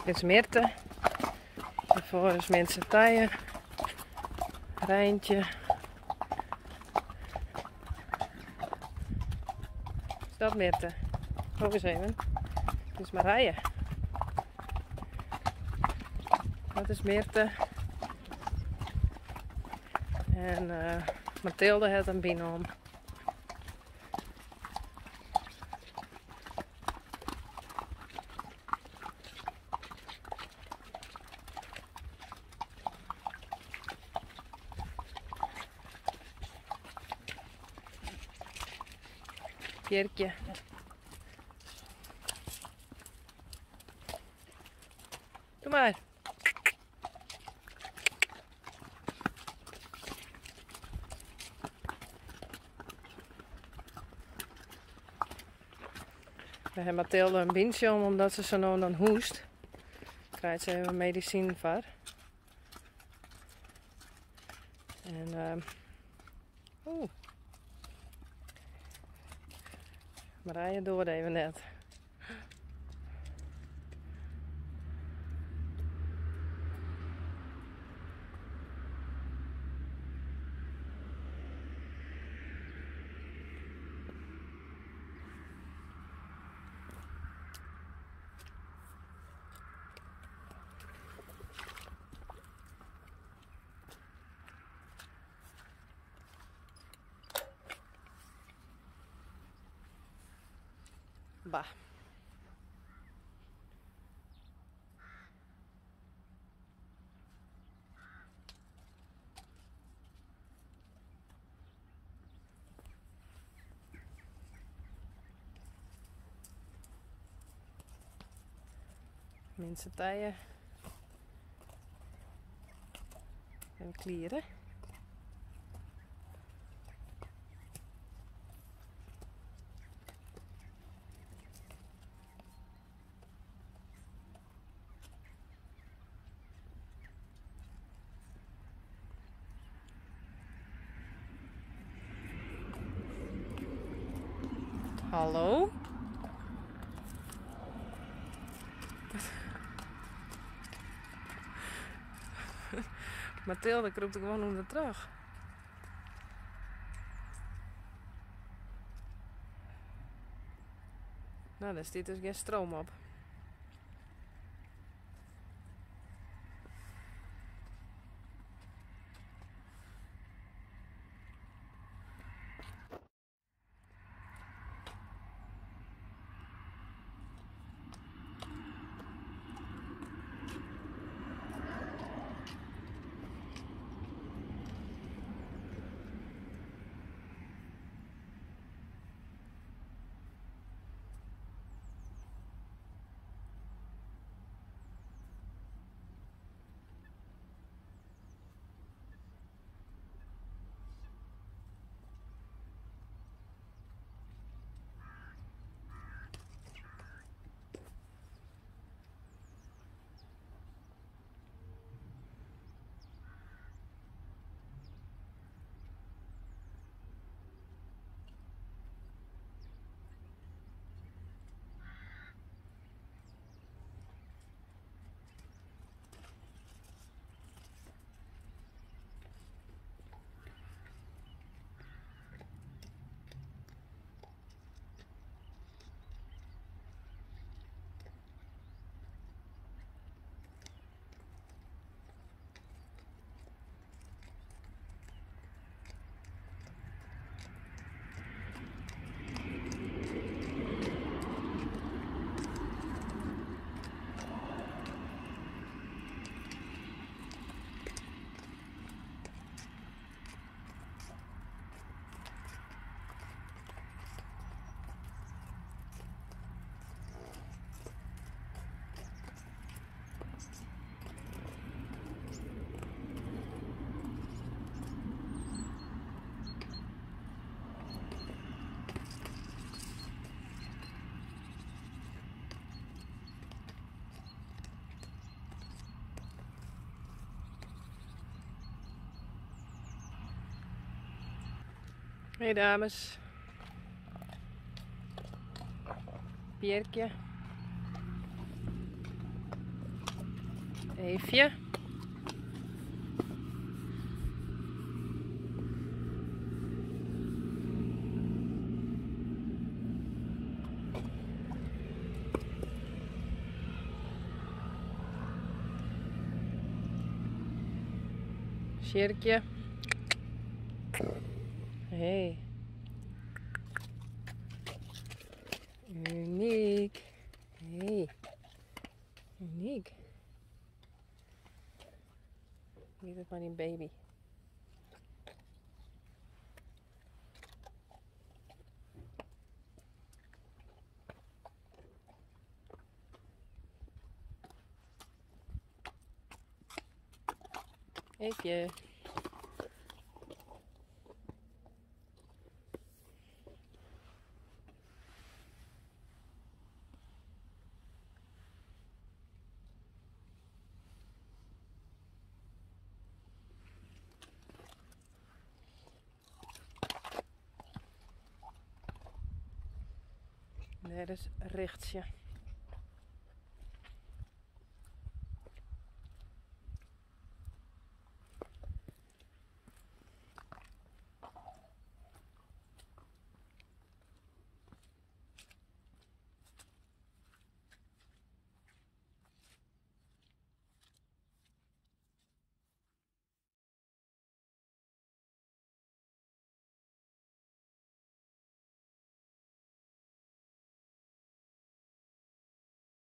Dit is Mirte. Daarvoor is mensen Tijen. Rijntje. Is dat Mirte? Ook eens even. Dit is Marije. Dat is Mirte. En Mathilde heeft een binom. Pierkje. Doe maar. We hebben Mathilde een bindje om, omdat ze zo nou dan hoest. Krijgt ze even medicijn voor. En Marije doet het even net. Bah. Mensen Tijen. En klieren. Hallo? Mathilde kroept er gewoon onder terug. Nou, daar zit dus geen stroom op. Hey dames. Pierkje. Eefje. Sjerkje. Hey. Uniek. Hey. Uniek. Niet het maar die baby. Eefje. Daar is Richtje.